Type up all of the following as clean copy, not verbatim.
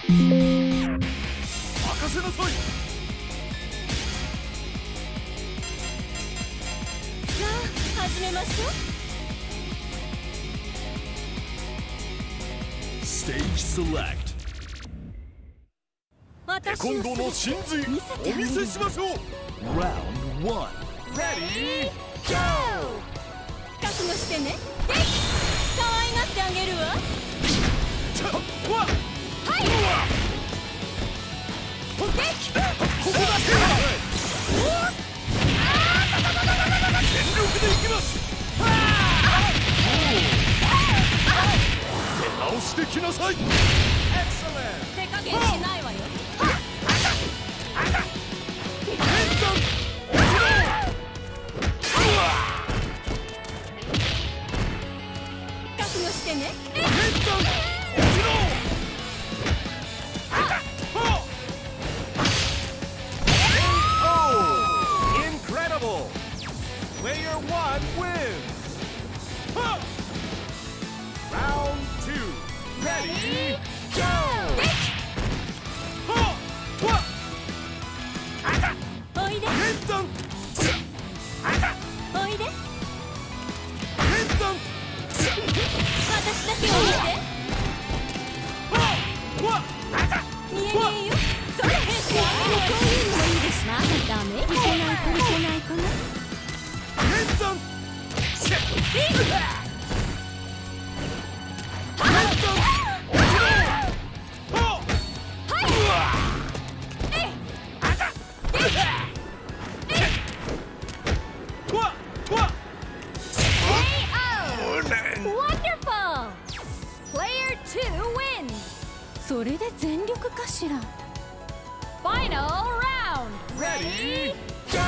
任せなさい。 さあ始めましょう。 Stage select。テコンドーの真髄お見せしましょう。Round 1 Ready Go。 覚悟してね。可愛がってあげるわ。はい。ここだ。 全力でいきます。出直してきなさい。 手加減しないわよ。覚悟してね。 Incredible! Player 1 wins! Round 2 Ready Go! おいで。おいで。私だけを見て。見え見えよ。それ変身。こういうのもいいですな。ダメ。いけない子いけない子ね。それで全力かしら。Final round. Ready go.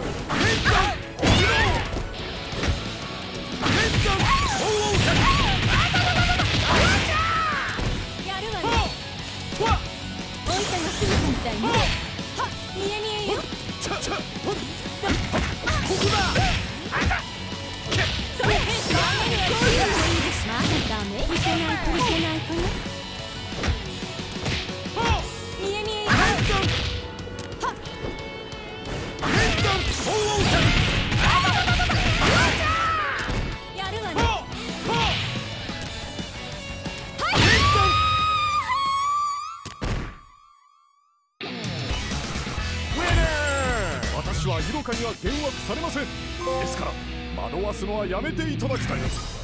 やるわね。おいたがすぐみたいね。見え見えよ。それ変身。こういうのいいですな。ダメ。いけない子いけない子ね。 私はヒロカには幻惑されません。ですから惑わすのはやめていただきたい。